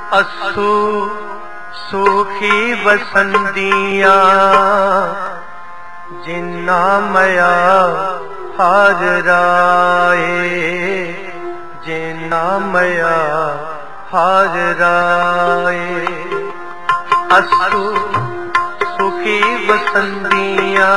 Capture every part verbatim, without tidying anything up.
असु सुखी बसंदियां जिन्ना मया हार राए, जिन्ना मया हार राए। असु सुखी बसंदियां,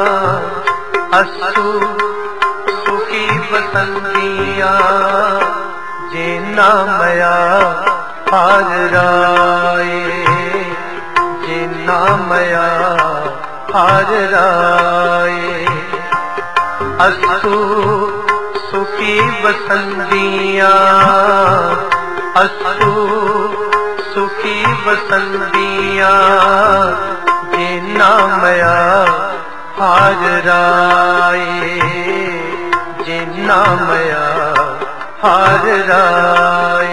असु सुखी बसंदियां जिन्ना मया हार राए, जिन्ना मया हार राए। असु सुखी बसंदियां, असु सुखी बसंदियां जिन्ना मया हार राए, जिन्ना मया हार राए।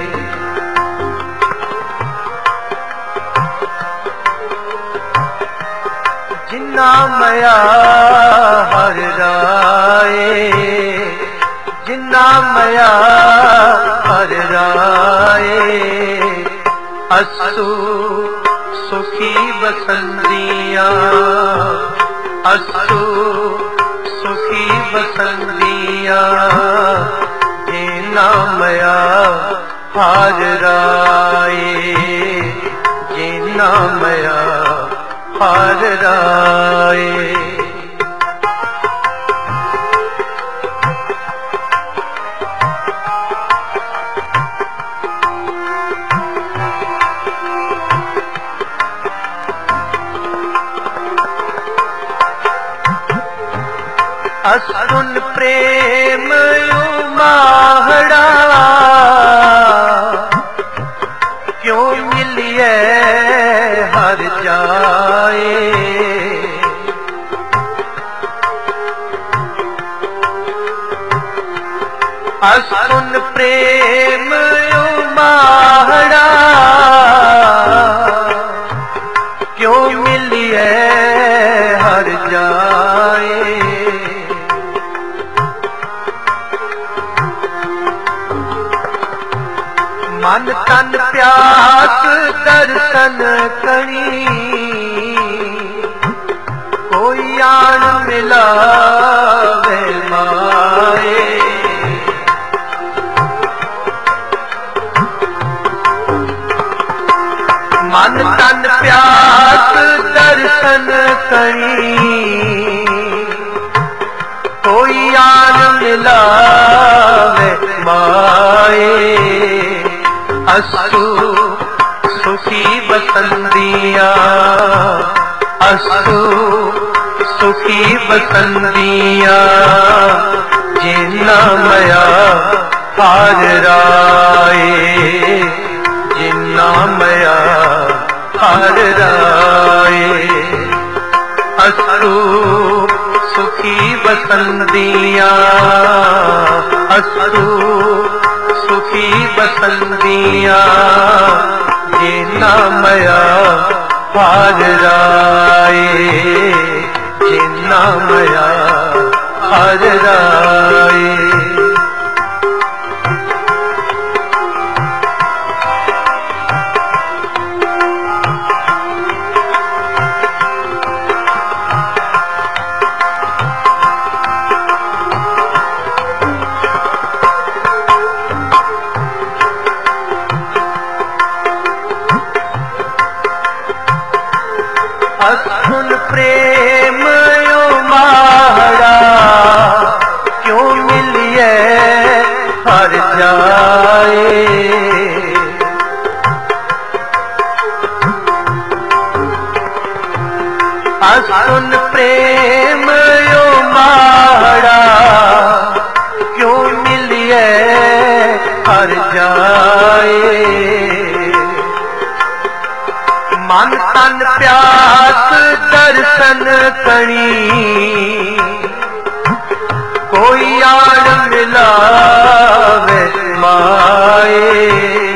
जिन्ना मया हार राए, जिन्ना मया हार राए। असु सुखी बसंदियां, असु सुखी बसंदियां जिन्ना मया हार राए, जिन्ना मया हार राए। असुन प्रेम उमाहड़ा क्यों मिलिए हर जाए। असुन प्रेम उमाहड़ा क्यों मिलिए हर जाए। मन तन प्यास दर्शन करी कोई आन मिलावे माए। मन तन प्यास दर्शन करी कोई आन मिलावे माए। असु सुखी बसंदियां, असु सुखी बसंदियां जिन्ना मया हार राए, जिन्ना मया हार राए। असु सुखी बसंदियां, असु सुखी बसंदियां जिन्ना मया हार राए, जिन्ना मया हार राए। असुन प्रेम उमाहड़ा क्यों मिलिए हर जाए। असुन प्रेम उमाहड़ा क्यों मिलिए हर जाए। मन तन प्यास दर्शन करी कोई आन मिलावे माए।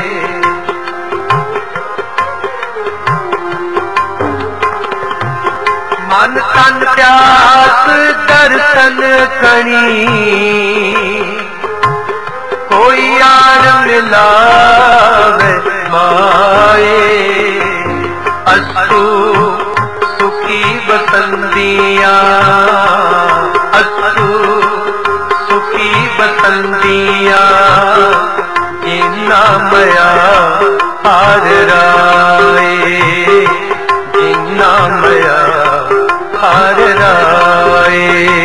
मन तन प्यास दर्शन करी कोई आन मिलावे माए। पाए। अस्तु सुखी बसंतिया, अस्तु सुखी बसंतिया, जिन्ना मया हार राए, जिन्ना मया हार राए।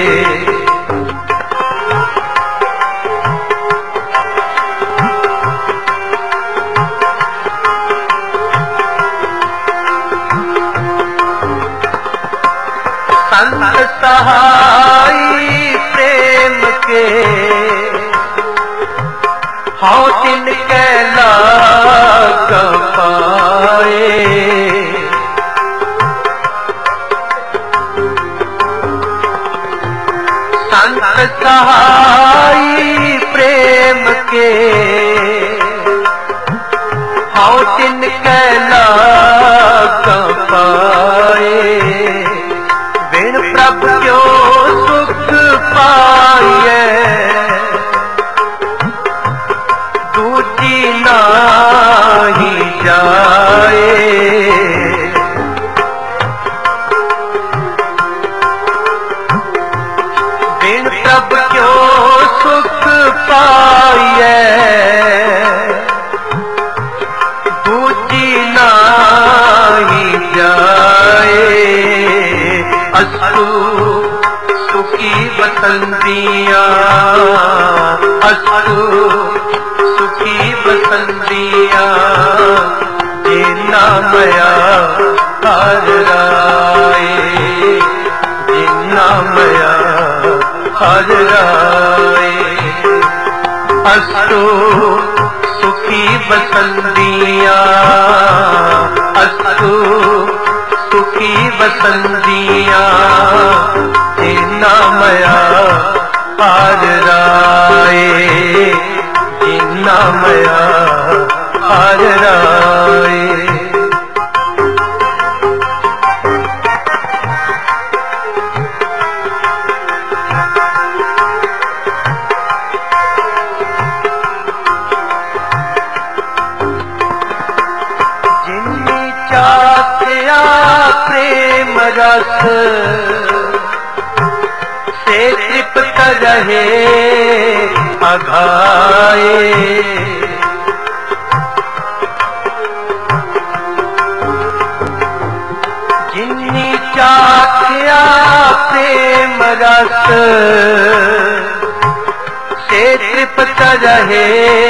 संत सहाई प्रेम के हाँ तिन कैला पाए। संत सहाई प्रेम के हाँ तिन कैला पाए। बिन प्रभु क्यों सुख पाइए, दूजी नाही जाए। बिन प्रभु क्यों सुख पाइए, दूजी नाही जाए। अस्तु सुखी बसंतिया, अस्तु सुखी बसंतिया, जिन्ना मया हार राए, जिन्ना मया हार राए। अस्तु सुखी बसंतिया, अस्तु सुखी बसंतिया, जिन्ना मया हार राए, जिन्ना मया हार राए। जिन्नी चाखया प्रेम रस से तृप्त रहे अघाए। जिन्नी चाखया प्रेम रस से तृप्त रहे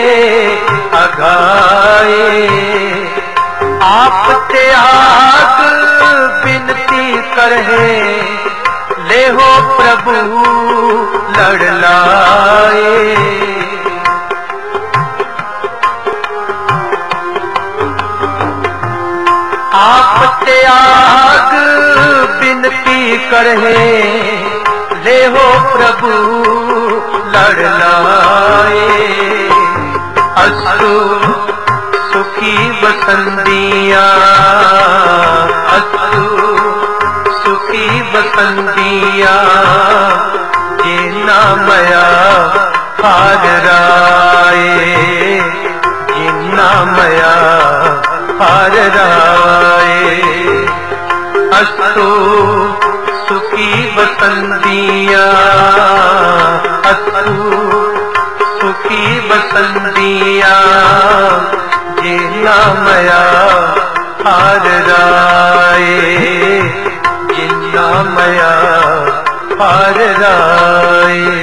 अघाए। आप त्याग बिनती करहे, ले हो प्रभु लड़ लाए। आप त्याग बिनती करहे, ले हो प्रभु लड़ लाए। अस्तु सुखी बसंतिया, अस्तु सुखी बसंतिया, जिन्ना मया हार राए, जिन्ना मया हार राए। अस्तु सुखी बसंतिया, अस्तु सुखी बसंतिया, जिन्ना मया हार राए, जिन्ना मया हार राए।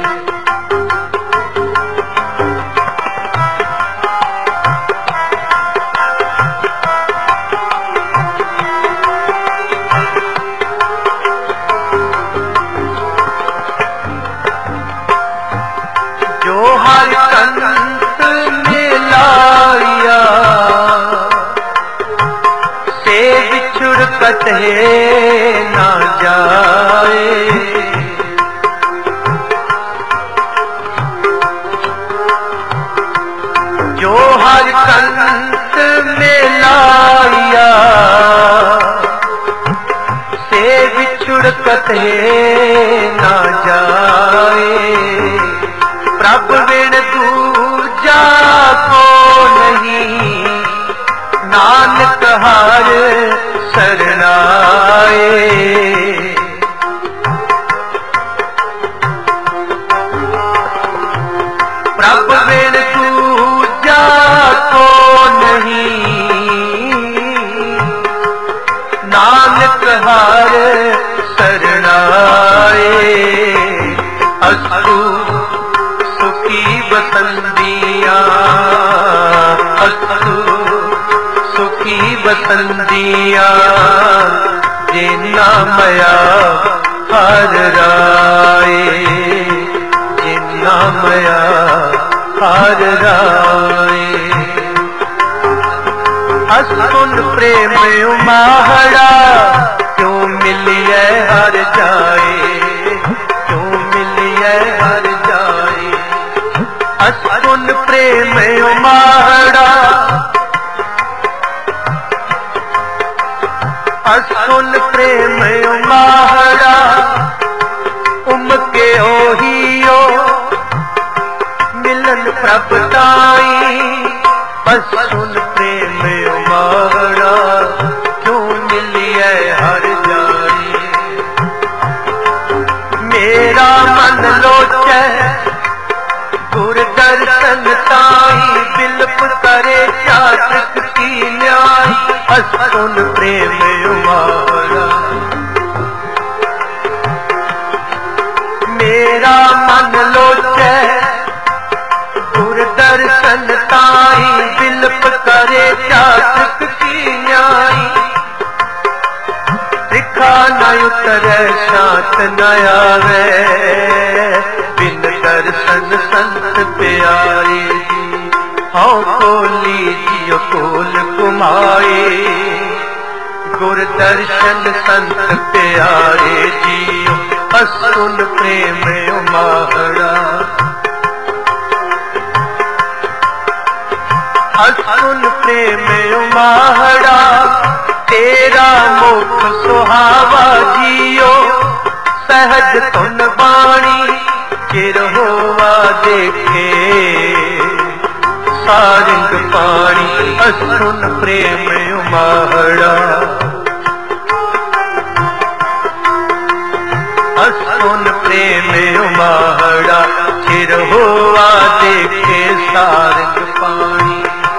जो हर कंत मिलाया से बिछुड़ कटे ना जाए। जो हर कंत मिलाया से बिछुड़ कटे ना जाए। प्रभु बिन दूजा को नहीं पसंदियां जिन्ना मया हर राए, जिन्ना मया हर राए। असुन प्रेम उमाहड़ा क्यों मिलिए हर जाए, क्यों मिलिए हर जाए। असुन प्रेम उमाहड़ा, असुन प्रेम उमाहड़ा उमके ओहियो मिलन प्रभ ताई। असुन प्रेम उमाहड़ा क्यों मिलिए हर जाए। मेरा मन लोचे गुर दर्शन ताई, बिलप करे चातक की न्याय। असुन प्रेम उमाहड़ा, मेरा मन लोचे गुर दर्शन ताई, बिलप करे चातक की न्याय। त्रिखा न उतरे शांत न आवे, बिन दर्शन संत प्यारे जी। हाँ कोली जियो कोल कुमाए, गुर दर्शन संत प्यारे जियो। असुन प्रेम उमाहड़ा, असुन प्रेम उमाहड़ा तेरा मुख सुहावा जियो। सहज तुन बाणी चिर होवा देखे, सारंग पाणी। असुन प्रेम उमाहड़ा, असुन प्रेम उमाहड़ा चिर होवा देखे, सारंग पाणी।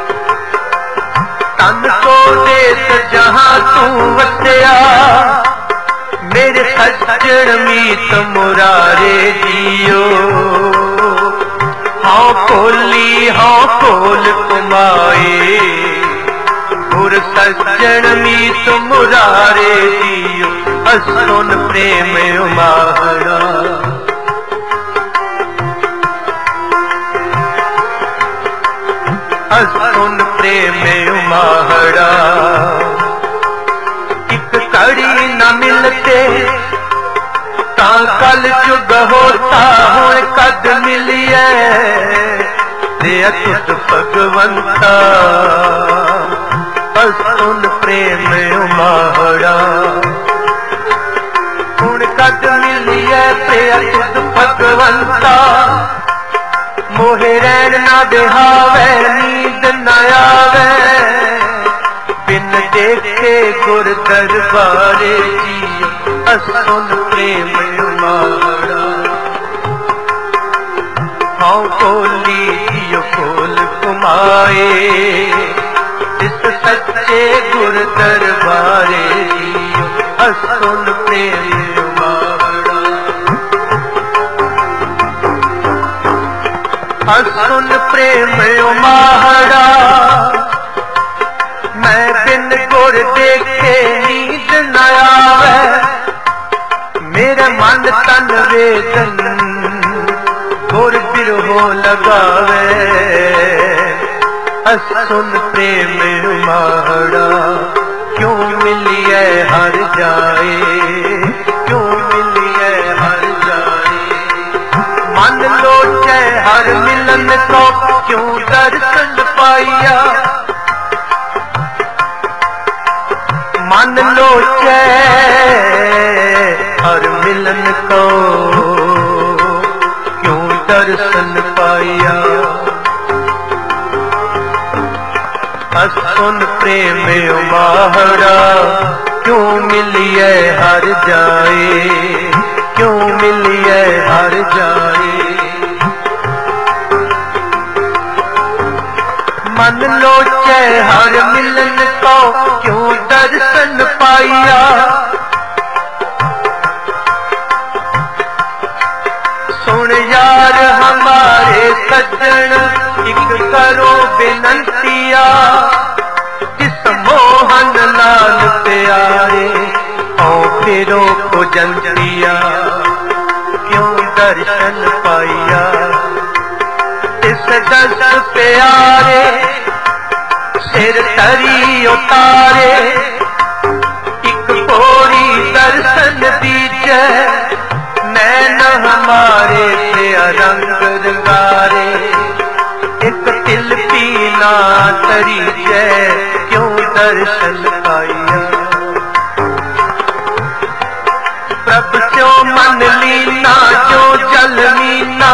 तन को देस जहां तू वसया, मेरे सज्जन मीत मुरारे जियो। हाँ कोली हाँ कोल कुमाए, गुर सज्जन मीत मुरारे जियो। असुन प्रेम उमाहड़ा, असुन प्रेम उमाहड़ा। एक कड़ी न मिलते ता कल जुग होता, हुण कद मिलिए रे अतुट भगवंता। असुन प्रेम उमाहड़ा, हुण कद मिलिए रे अतुट भगवंता। मोहे रैन ना बिहावे, नींद न आवे, बिन देखे गुर दरबारे जियो। असुन प्रेम उमाहड़ा, हाँ कोली जियो कोल कुमाए, इस सच्चे गुर दरबारे जियो। असुन प्रेम उमाहड़ा, असुन प्रेम उमाहड़ा। मैं बिन गुर देखे नींद न आवे, मेरे मन तन वेदन गुर बिरहो लगावे। असुन प्रेम उमाहड़ा क्यों मिलिए हर जाए, क्यों मिलिए हर जाए। मन लोचे हर मिलन को क्यों दर्शन पाइया। मन लोचे हर मिलन को क्यों दर्शन पाइया। असुन प्रेम उमाहड़ा क्यों मिलिए हर जाए, क्यों मिलिए हर जाए। मन लोचे हर मिलन को क्यों दर्शन पाइया। सुन यार हमारे सज्जन एक करो बेनंतिया, जिस मोहन पुजंतिया क्यों दर्शन पाइया। इस दस प्यारे सिर तरी उतारे एक पोरी दर्शन दीजे नैन हमारे से रंग रंगारे। एक तिल पीना तरी जय क्यों दर्शन पाइया। प्रभ जो मन लीना जो जल मीना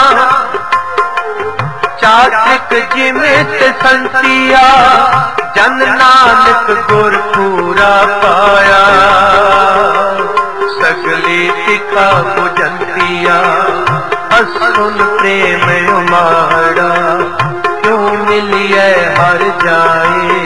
चात्रिक जिमित संतिया जन नानक गुर पूरा पाया। सगले तिका पुजंतिया असुन प्रेम उमाड़ा क्यों मिलिए हर जाए।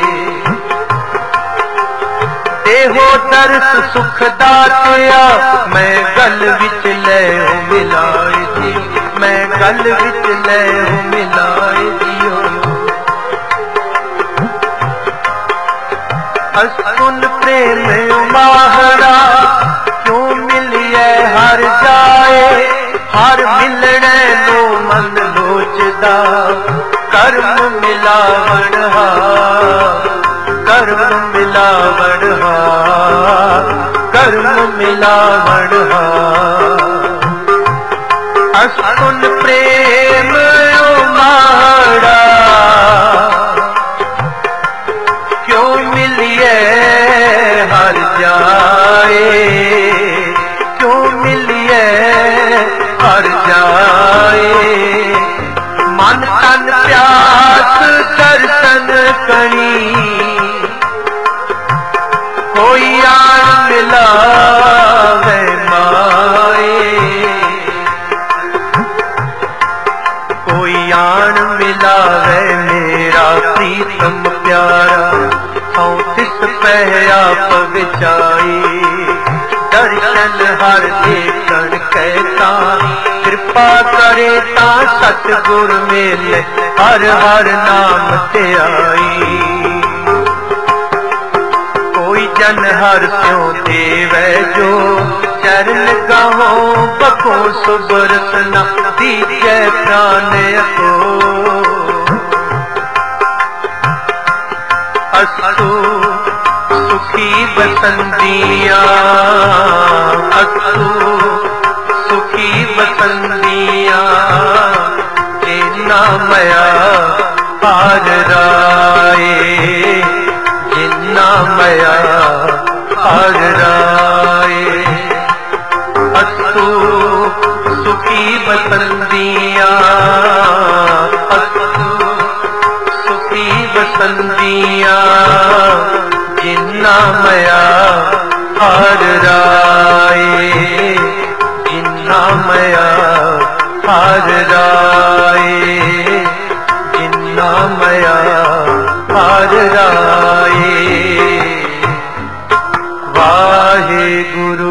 देहो दर्श सुख दातिया मैं गल विच ले मिलाए जी। मैं गल विच ले मिलाए दियो। असुन प्रेम उमाड़ा क्यों मिलिए हर जाए। हर मिलने नो मन लोचदा कर्म मिलावण हा। कर्म मिलावण हा कर्म मिलावण हा। असुन प्रेम उमाड़ा क्यों मिलिए हर जाए। क्यों मिलिए हर जाए। मन तन प्यास दर्शन करी कोई आन मिलावे माए। कोई आन मिलावे मेरा प्रीतम प्यारा हूँ तिस पह आप विचाई। दर्शन हर देखण कहता कृपा करे ता सतगुर मेले हर हर नाम ते आई। कोई जन हर स्यों देवै जो चरण गाहो बको सुबरतना दीजै प्राण को। असु सुखी बसंतिया असु सुखी बसंतिया जिन्ना मया हार राए। जिन्ना मया हार राए। असु सुखी बसंतिया असु सुखी बसंतिया जिन्ना मया हार राए। जिन्ना मया हार राए। जिन्ना मया हार राए। वाहे गुरु